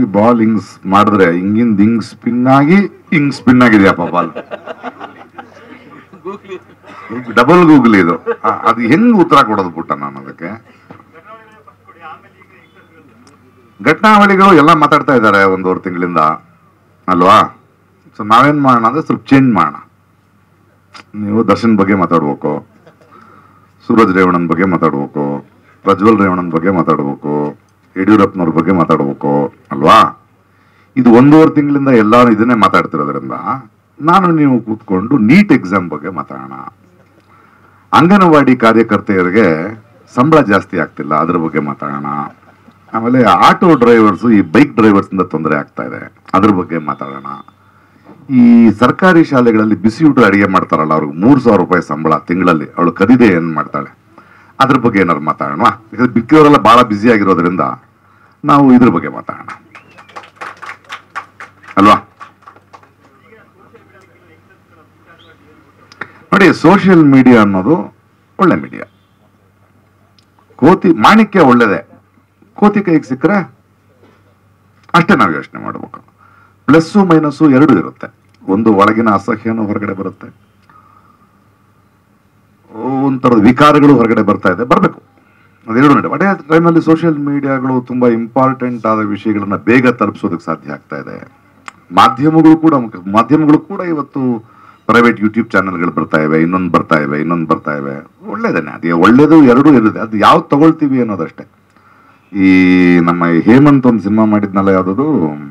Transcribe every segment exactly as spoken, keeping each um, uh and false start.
ಈ ಬಾಲ್ ಹಿಂಗ್ ಮಾಡಿದ್ರೆ ಹಿಂಗಿಂದ ಹಿಂಗ್ ಸ್ಪಿನ್ ಆಗಿ ಹಿಂಗ್ ಸ್ಪಿನ್ ಆಗಿದೆಯಪ್ಪ ಬಾಲ್. ಡಬಲ್ ಗೂಗಲ್ ಇದು. ಅದು ಹೆಂಗ್ ಉತ್ತರ ಕೊಡೋದು ಪುಟ್ಟ ನಾನು ಅದಕ್ಕೆ? ಘಟನಾವಳಿಗಳು ಎಲ್ಲ ಮಾತಾಡ್ತಾ ಇದ್ದಾರೆ ಒಂದೂವರೆ ತಿಂಗಳಿಂದ ಅಲ್ವಾ? ಸೊ ನಾವೇನ್ ಮಾಡೋಣ ಅಂದ್ರೆ ಸ್ವಲ್ಪ ಚೇಂಜ್ ಮಾಡೋಣ. ನೀವು ದರ್ಶನ್ ಬಗ್ಗೆ ಮಾತಾಡ್ಬೇಕು, ಸೂರಜ್ ರೇವಣ್ಣನ ಬಗ್ಗೆ ಮಾತಾಡ್ಬೇಕು, ಪ್ರಜ್ವಲ್ ರೇವಣ್ಣನ ಬಗ್ಗೆ ಮಾತಾಡ್ಬೇಕು, ಯಡಿಯೂರಪ್ಪನವ್ರ ಬಗ್ಗೆ ಮಾತಾಡ್ಬೇಕು ಅಲ್ವಾ? ಇದು ಒಂದೂವರೆ ತಿಂಗಳಿಂದ ಎಲ್ಲರೂ ಇದನ್ನೇ ಮಾತಾಡ್ತಿರೋದ್ರಿಂದ ನಾನು ನೀವು ಕೂತ್ಕೊಂಡು ನೀಟ್ ಎಕ್ಸಾಮ್ ಬಗ್ಗೆ ಮಾತಾಡೋಣ. ಅಂಗನವಾಡಿ ಕಾರ್ಯಕರ್ತೆಯರಿಗೆ ಸಂಬಳ ಜಾಸ್ತಿ ಆಗ್ತಿಲ್ಲ, ಅದ್ರ ಬಗ್ಗೆ ಮಾತಾಡೋಣ. ಆಮೇಲೆ ಆಟೋ ಡ್ರೈವರ್ಸ್, ಈ ಬೈಕ್ ಡ್ರೈವರ್ಸ್ ಇಂದ ತೊಂದರೆ ಆಗ್ತಾ ಇದೆ, ಅದ್ರ ಬಗ್ಗೆ ಮಾತಾಡೋಣ. ಈ ಸರ್ಕಾರಿ ಶಾಲೆಗಳಲ್ಲಿ ಬಿಸಿ ಊಟ ಅಡಿಗೆ ಮಾಡ್ತಾರಲ್ಲ, ಅವ್ರಿಗೆ ಮೂರ್ ಸಾವಿರ ರೂಪಾಯಿ ಸಂಬಳ ತಿಂಗಳಲ್ಲಿ, ಅವಳು ಕದಿದೆ ಏನ್ ಮಾಡ್ತಾಳೆ, ಅದ್ರ ಬಗ್ಗೆ ಏನಾದ್ರು ಮಾತಾಡೋಣ. ಯಾಕಂದ್ರೆ ಬಿಕ್ಕಿಯವರೆಲ್ಲ ಬಹಳ ಬ್ಯುಸಿ ಆಗಿರೋದ್ರಿಂದ ನಾವು ಇದ್ರ ಬಗ್ಗೆ ಮಾತಾಡೋಣ ಅಲ್ವಾ? ನೋಡಿ, ಸೋಷಿಯಲ್ ಮೀಡಿಯಾ ಅನ್ನೋದು ಒಳ್ಳೆ ಮೀಡಿಯಾ. ಕೋತಿ ಮಾಣಿಕ್ಯ ಒಳ್ಳೇದೆ, ಕೋತಿ ಕೈಗೆ ಸಿಕ್ಕರೆ ಅಷ್ಟೇ ನಾವು ಯೋಚನೆ ಮಾಡಬೇಕು. ಪ್ಲಸ್ಸು ಮೈನಸ್ಸು ಎರಡು ಇರುತ್ತೆ. ಒಂದು ಒಳಗಿನ ಅಸಹ್ಯನೂ ಹೊರಗಡೆ ಬರುತ್ತೆ, ಒಂಥರದ ವಿಕಾರಗಳು ಹೊರಗಡೆ ಬರ್ತಾ ಇದೆ, ಬರಬೇಕು, ಅದೆರಡು ನಡೆ. ಅದೇ ಟೈಮಲ್ಲಿ ಸೋಷಿಯಲ್ ಮೀಡಿಯಾಗಳು ತುಂಬಾ ಇಂಪಾರ್ಟೆಂಟ್ ಆದ ವಿಷಯಗಳನ್ನ ಬೇಗ ತಲುಪಿಸೋದಕ್ಕೆ ಸಾಧ್ಯ ಆಗ್ತಾ ಇದೆ. ಮಾಧ್ಯಮಗಳು ಕೂಡ ಮಾಧ್ಯಮಗಳು ಕೂಡ ಇವತ್ತು ಪ್ರೈವೇಟ್ ಯೂಟ್ಯೂಬ್ ಚಾನೆಲ್ಗಳು ಬರ್ತಾ ಇವೆ, ಇನ್ನೊಂದು ಬರ್ತಾ ಇವೆ, ಇನ್ನೊಂದು ಬರ್ತಾ ಇವೆ. ಒಳ್ಳೇದೇನೆ, ಅದೇ ಒಳ್ಳೇದು ಎರಡೂ ಇರುತ್ತೆ. ಅದು ಯಾವ್ದು ತಗೊಳ್ತೀವಿ ಅನ್ನೋದಷ್ಟೇ. ಈ ನಮ್ಮ ಹೇಮಂತ್ ಒಂದು ಸಿನಿಮಾ ಮಾಡಿದ್ನಲ್ಲ, ಯಾವ್ದು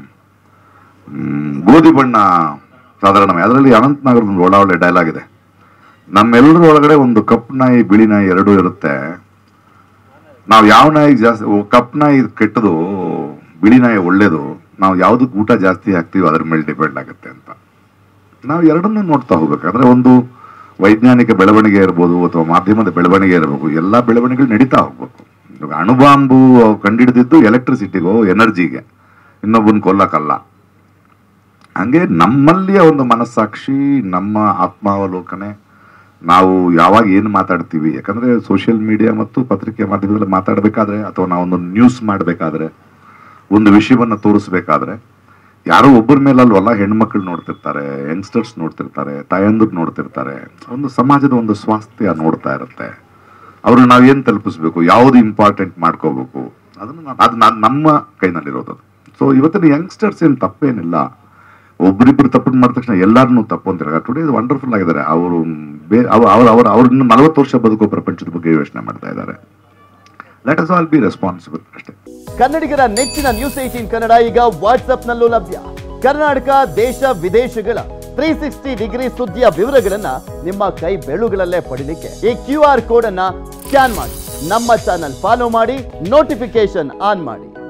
ಗೋಧಿ ಬಣ್ಣ ಸಾಧಾರಣ, ಅದರಲ್ಲಿ ಅನಂತನಾಗರದ ಒಂದು ಒಳ್ಳೆ ಒಳ್ಳೆ ಡೈಲಾಗ್ ಇದೆ. ನಮ್ಮೆಲ್ಲರ ಒಳಗಡೆ ಒಂದು ಕಪ್ ನಾಯಿ ಬಿಳಿ ನಾಯಿ ಎರಡೂ ಇರುತ್ತೆ. ನಾವು ಯಾವ ನಾಯಿಗೆ ಜಾಸ್ತಿ, ಕಪ್ ನಾಯಿ ಕೆಟ್ಟದು, ಬಿಳಿ ನಾಯಿ ಒಳ್ಳೇದು, ನಾವು ಯಾವ್ದಕ್ಕೆ ಊಟ ಜಾಸ್ತಿ ಹಾಕ್ತೀವಿ ಅದ್ರ ಮೇಲೆ ಡಿಪೆಂಡ್ ಆಗುತ್ತೆ ಅಂತ. ನಾವು ಎರಡನ್ನೂ ನೋಡ್ತಾ ಹೋಗ್ಬೇಕಾದ್ರೆ ಒಂದು ವೈಜ್ಞಾನಿಕ ಬೆಳವಣಿಗೆ ಇರ್ಬೋದು ಅಥವಾ ಮಾಧ್ಯಮದ ಬೆಳವಣಿಗೆ ಇರಬೇಕು, ಎಲ್ಲ ಬೆಳವಣಿಗೆಗಳು ನಡೀತಾ ಹೋಗ್ಬೇಕು. ಅಣುಬಾಂಬು ಕಂಡಿಡಿದಿದ್ದು ಎಲೆಕ್ಟ್ರಿಸಿಟಿಗೋ ಎನರ್ಜಿಗೆ, ಇನ್ನೊಬ್ಬನ ಕೊಲ್ಲಕ್ಕಲ್ಲ. ಹಂಗೆ ನಮ್ಮಲ್ಲಿಯ ಒಂದು ಮನಸ್ಸಾಕ್ಷಿ, ನಮ್ಮ ಆತ್ಮಾವಲೋಕನೆ, ನಾವು ಯಾವಾಗ ಏನು ಮಾತಾಡ್ತೀವಿ. ಯಾಕಂದ್ರೆ ಸೋಷಿಯಲ್ ಮೀಡಿಯಾ ಮತ್ತು ಪತ್ರಿಕೆ ಮಾಧ್ಯಮದಲ್ಲಿ ಮಾತಾಡಬೇಕಾದ್ರೆ ಅಥವಾ ನಾವೊಂದು ನ್ಯೂಸ್ ಮಾಡಬೇಕಾದ್ರೆ, ಒಂದು ವಿಷಯವನ್ನ ತೋರಿಸ್ಬೇಕಾದ್ರೆ ಯಾರೋ ಒಬ್ಬರ ಮೇಲೆ ಅಲ್ವಲ್ಲ, ಹೆಣ್ಮಕ್ಳು ನೋಡ್ತಿರ್ತಾರೆ, ಯಂಗ್ಸ್ಟರ್ಸ್ ನೋಡ್ತಿರ್ತಾರೆ, ತಾಯಂದ್ರು ನೋಡ್ತಿರ್ತಾರೆ. ಒಂದು ಸಮಾಜದ ಒಂದು ಸ್ವಾಸ್ಥ್ಯ ನೋಡ್ತಾ ಇರುತ್ತೆ. ಅವ್ರನ್ನ ನಾವೇನ್ ತಲುಪಿಸ್ಬೇಕು, ಯಾವ್ದು ಇಂಪಾರ್ಟೆಂಟ್ ಮಾಡ್ಕೋಬೇಕು, ಅದನ್ನ ಅದು ನಮ್ಮ ಕೈನಲ್ಲಿರೋದು. ಸೊ ಇವತ್ತಿನ ಯಂಗ್ಸ್ಟರ್ಸ್ ಏನ್ ತಪ್ಪೇನಿಲ್ಲ, ಒಬ್ರಿಬ್ರು ತಪ್ಪು ಮಾಡಿದ ತಕ್ಷಣ ಎಲ್ಲಾರನ್ನೂ ತಪ್ಪು ಅಂತಾರೆ. ಟುಡೇ ವಂಡರ್ಫುಲ್ ಆಗಿದ್ದಾರೆ ಅವರು. ಅವ್ರ ಅವ್ರ ಅವ್ರನ್ನ ನಲವತ್ತು ವರ್ಷ ಬದುಕೋ ಪ್ರಪಂಚದ ಬಗ್ಗೆ ಯೋಚನೆ ಮಾಡ್ತಾ ಇದ್ದಾರೆ. Let us all be responsible ಅಷ್ಟೇ. ಕನ್ನಡಿಗರ ನೆಚ್ಚಿನ ನ್ಯೂಸ್ ಏಟೀನ್ ಕನ್ನಡ ಈಗ ವಾಟ್ಸ್ಆಪ್ ನಲ್ಲೂ ಲಭ್ಯ. ಕರ್ನಾಟಕ, ದೇಶ ವಿದೇಶಗಳ ತ್ರೀ ಸಿಕ್ಸ್ಟಿ ಡಿಗ್ರಿ ಸುದ್ದಿಯ ವಿವರಗಳನ್ನ ನಿಮ್ಮ ಕೈ ಬೆಳುಗಳಲ್ಲೇ ಪಡಿಲಿಕ್ಕೆ ಈ ಕ್ಯೂ ಆರ್ ಕೋಡ್ ಅನ್ನ ಸ್ಕ್ಯಾನ್ ಮಾಡಿ, ನಮ್ಮ ಚಾನಲ್ ಫಾಲೋ ಮಾಡಿ, ನೋಟಿಫಿಕೇಶನ್ ಆನ್ ಮಾಡಿ.